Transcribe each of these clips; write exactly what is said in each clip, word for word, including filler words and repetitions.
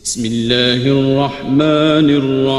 بسم اللہ الرحمن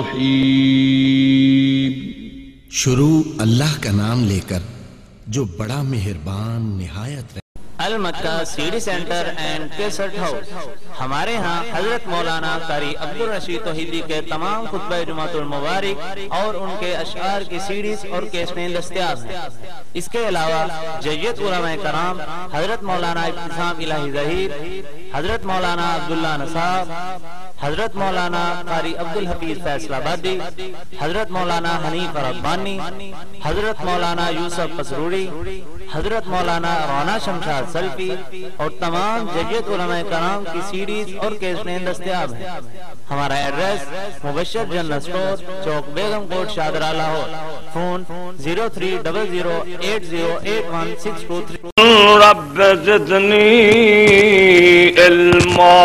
الرحیم۔ شروع اللہ کا نام لے کر جو بڑا مہربان نہایت رحم۔ Al Makkah C D centre and cassette house, ہمارے ہاں حضرت مولانا قاری عبدالرشید توحیدی کے تمام خطبہ جمعۃ المبارک اور ان کے اشعار کی سیڈیز اور کیسٹیں دستیاب ہیں۔ اس کے علاوہ جید علماء کرام حضرت مولانا ابتسام الہی ظہیر، حضرت مولانا عبداللہ نصاب، حضرت مولانا قاری عبدالحفیظ فیصل آبادی، حضرت مولانا حنیف ربانی، حضرت مولانا یوسف پسروری، حضرت مولانا رونا شمشاد سلفی اور تمام جید علماء کرام کی سیڈیز اور کیسٹیں دستیاب ہیں۔ ہمارا ایڈریس مبشر general store, Chowk Begum Kot Shahdara Lahore. Phone zero three double zero eight zero eight one six two three. رب زدنی علما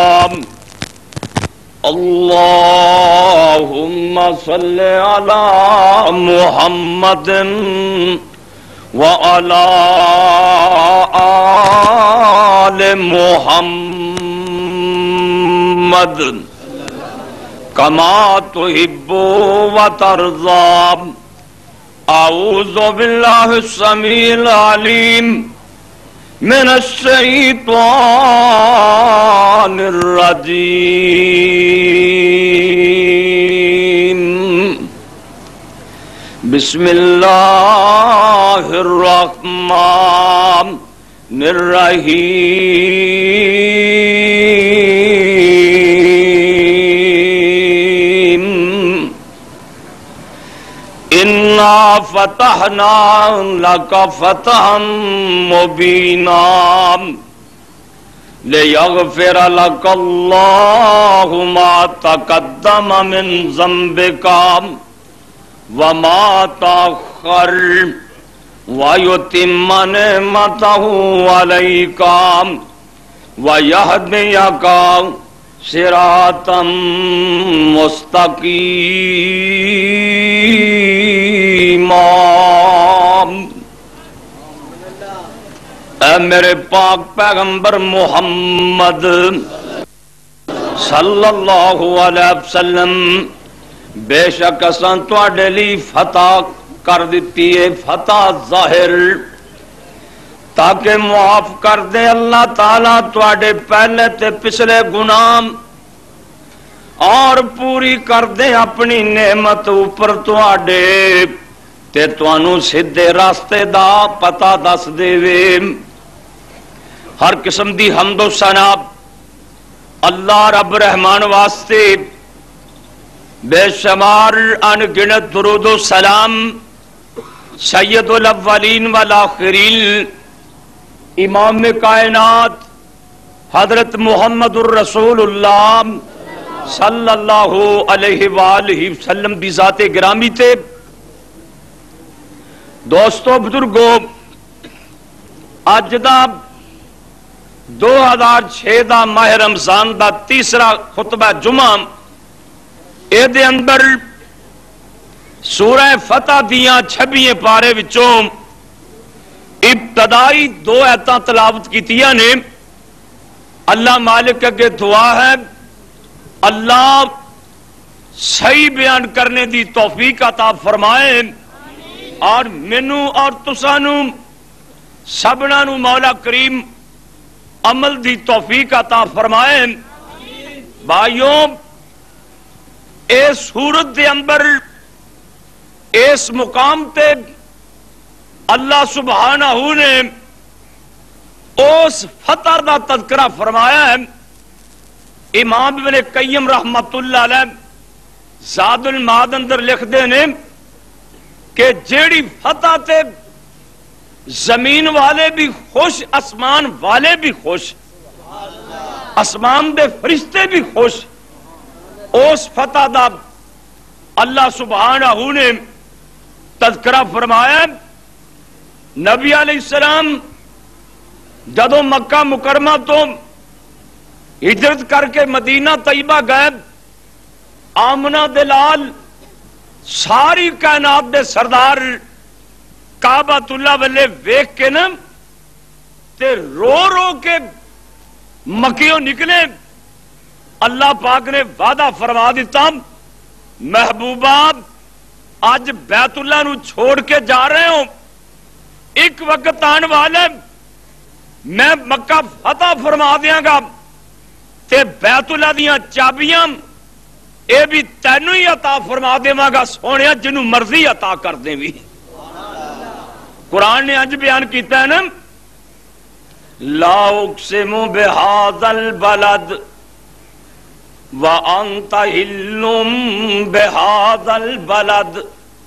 اللہم صل علی محمد وعلی آل محمد کما تحب وترضى۔ اعوذ باللہ السمیع العلیم من الشیطان الرجیم۔ بسم اللہ الرحمن الرحیم۔ اِنَّا فَتَحْنَا لَكَ فَتْحًا مُبِينًا لِيَغْفِرَ لَكَ اللَّهُ مَا تَقَدَّمَ مِنْ ذَنبِكَ وَمَا تَأَخَّرَ وَيُتِمَّ نِعْمَتَهُ عَلَيْكَ وَيَهْدِيَكَ صراطا مستقیما۔ اے میرے پاک پیغمبر محمد صلی اللہ علیہ وسلم، بے شک اساں تواڈے لئی فتح کر دیتی ہے، فتح ظاہر، تاکہ معاف کر دے اللہ تعالیٰ تواڈے پہلے تے پچھلے گناہ، اور پوری کر دے اپنی نعمت اوپر تواڈے تے توانوں سیدھے راستے دا پتہ دس دے وے۔ ہر قسم دی حمد و ثنا اللہ رب رحمان واسطے، بے شمار ان گنت درود و سلام سید الاولین والآخرین، امام کائنات حضرت محمد الرسول اللہ صلی اللہ علیہ وآلہ وسلم دی ذات گرامی تے۔ دوستو بزرگو، اج دا دو ہزار چھ دا ماہ رمضان دا تیسرا خطبہ جمعہ، اے دے اندر سورہ فتح دیاں چھبیے پارے وچوں ابتدائی دو آیتاں تلاوت کیتیاں نے۔ اللہ مالک اگے دعا ہے اللہ صحیح بیان کرنے دی توفیق عطا فرمائے، اور مینوں اور تسانوں سبنا نو مولا کریم عمل دی توفیق عطا فرمائے۔ بھائیوں، اس صورت دے اندر اس مقام تے اللہ سبحانہ نے اس فتح دا تذکرہ فرمایا ہے۔ امام ابن قیم رحمت اللہ علیہ زاد المعاد اندر لکھ دے نے کہ جیڑی فتح تے زمین والے بھی خوش، اسمان والے بھی خوش، اسمان دے فرشتے بھی خوش، اس فتح دا اللہ سبحانہ نے تذکرہ فرمایا۔ نبی علیہ السلام جدو مکہ مکرمہ تو ہجرت کر کے مدینہ طیبہ گئے، آمنہ دلال ساری کائنات دے سردار کعبۃ اللہ والے ویکھ کے نا تے رو رو کے مکیوں نکلے، اللہ پاک نے وعدہ فرما دیتا محبوبہ اج بیت اللہ نو چھوڑ کے جا رہے ہوں، ایک وقت آن والے میں مکہ فتح فرما دیاں گا تے بیت اللہ دیاں چابیاں اے بھی تینوں ہی عطا فرما دیواں گا سونیا جنوں مرضی عطا کر دیں بھی۔ قرآن نے اج بیان کیتا ہے نا لا اقسم بہذا البلد وانت حل بہذا البلد،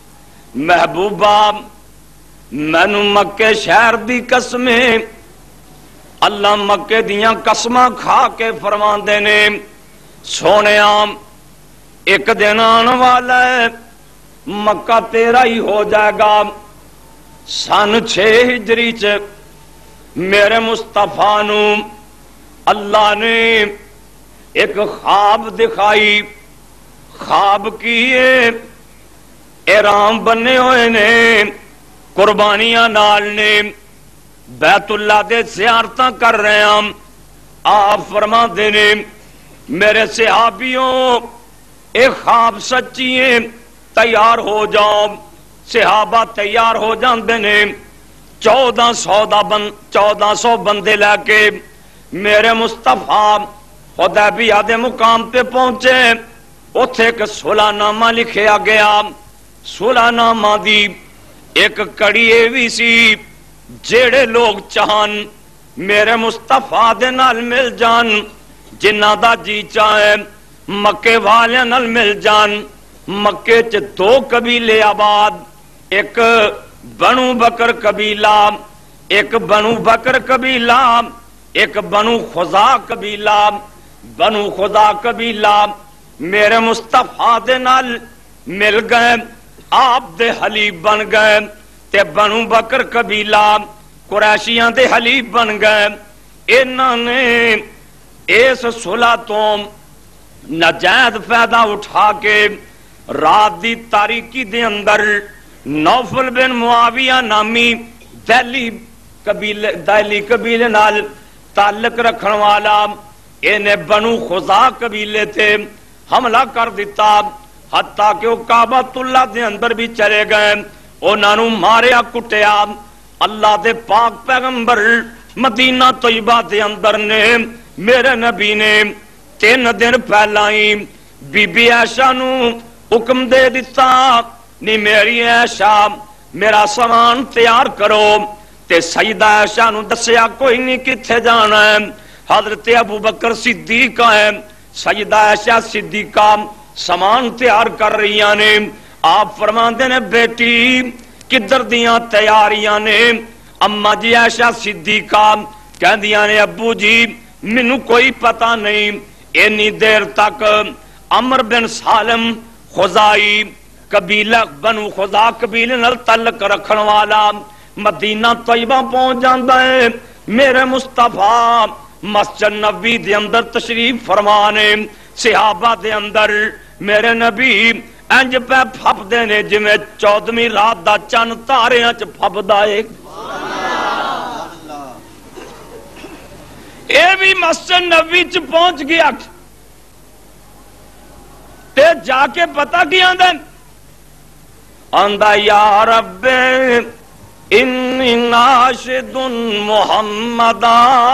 محبوبہ مینوں مکے شہر دی قسمیں اللہ مکے دیاں قسماں کھا کے فرماندے نے سونیا ایک دن آن والا ہے مکہ تیرا ہی ہو جائے گا۔ سن چھ ہجری چ میرے مصطفیٰ نو اللہ نے ایک خواب دکھائی، خواب کیے احرام بنے ہوئے نے قربانیاں نال نے بیت اللہ دے زیارتاں کر رہے ہیں۔ آپ فرما دینے میرے صحابیوں ایک خواب سچی ہے تیار ہو جاؤ۔ صحابہ تیار ہو جاندے نے چودہ سو دا بند چودہ سو بندے لے کے میرے مصطفیٰ حدیبیہ دے مقام پہ پہنچے۔ اتھے ایک صلح نامہ لکھیا گیا، صلح نامہ دی ایک کڑی اے وی سی جیڑے لوگ چاہن میرے مصطفیٰ دے نال مل جان، جنہ دا جی چاہے مکے والے نال مل جان۔ مکے چ دو قبیلے آباد، ایک بنو بکر قبیلہ ایک بنو بکر قبیلہ ایک بنو خزا قبیلہ۔ بنو خزا قبیلہ میرے مصطفیٰ دے نال مل گئے، آپ دے حلیب بن گئے، تے بنو بکر قبیلہ قریشیاں دے حلیب بن گئے۔ انہاں نے اس صلح تو نجات فائدہ اٹھا کے رات دی تاریکی دے اندر نوفل بن معاویہ نامی دہلی قبیلے دہلی قبیلے نال تعلق رکھن والا انہیں بنو خزا قبیلے تھے حملہ کر دیتا، حتیٰ کہ وہ کعبۃ اللہ دے اندر بھی چلے گئے، انہاں نوں ماریا کٹیا۔ اللہ دے پاک پیغمبر مدینہ طیبہ دے اندر نے میرے نبی نے تین دن پہلا ہی بی بی عائشہ نو حکم دے دیتا نی میری عائشہ میرا سامان تیار کرو، تے سیدہ عائشہ نو دسیا کوئی نہیں کتھے جانا ہے۔ حضرت ابو بکر صدیق ہے، سیدہ عائشہ صدیقہ سامان تیار کر رہی نے۔ آپ فرماندے نے بیٹی کدھر دیاں تیاریاں نے؟ اما جی عائشہ صدیقہ کہندیاں نے ابو جی مینوں کوئی پتہ نہیں، اینی دیر تک عمر بن سالم خزائی قبیلہ بنو خزا قبیلے نال تعلق رکھن والا مدینہ طیبہ پہنچ جاندا ہے۔ میرے مصطفیٰ مسجد نبی دے اندر تشریف فرمانے، صحابہ دے اندر میرے نبی انج پہ پھپ دینے جویں چودھویں رات دا چن تاریاں چ پھپدا ہے۔ اے بھی مسجد نبی چ پہنچ گیا تے جا کے پتہ کی آندے آندہ یا رب انی ناشد محمدہ۔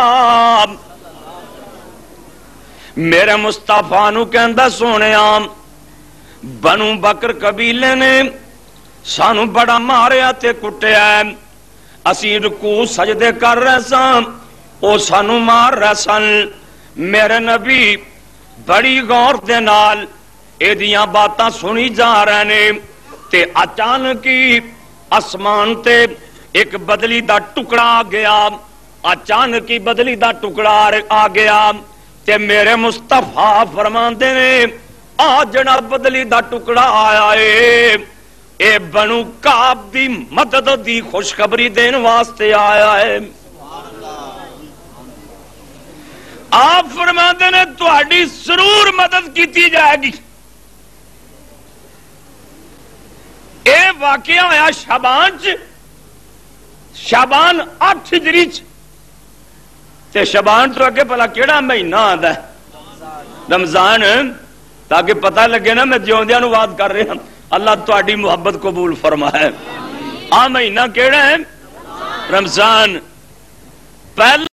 میرے مصطفیٰ نو کہندہ سونے آم بنو بکر قبیلے نے سانو بڑا ماریا تے کٹیا ہے، اسی رکوع سجدے کر رہے سان او سانو مار رہے سن۔ میرے نبی بڑی غور دے نال اے دیاں باتاں سنی جا رہے نے تے اچانک ہی آسمان تے ایک بدلی دا ٹکڑا آ گیا، اچانک ہی بدلی دا ٹکڑا آ گیا تے میرے مصطفیٰ فرماندے نے آ جڑا بدلی دا ٹکڑا آیا ہے اے بنو کعب دی مدد دی خوشخبری دین واسطے آیا ہے۔ آپ فرماندے نے تہاڈی ضرور مدد کیتی جائے گی۔ اے واقعہ ہویا شعبان چ، شعبان آٹھ ہجری چ، تے شعبان تو اگے پلا کیڑا مہینہ آندا ہے؟ رمضان تاکہ پتہ لگے نا میں جیوندیاں نو وعد کر رہا ہوں اللہ تہاڈی محبت قبول فرمائے۔ آ مہینہ کیڑا ہے؟ رمضان۔ پہلا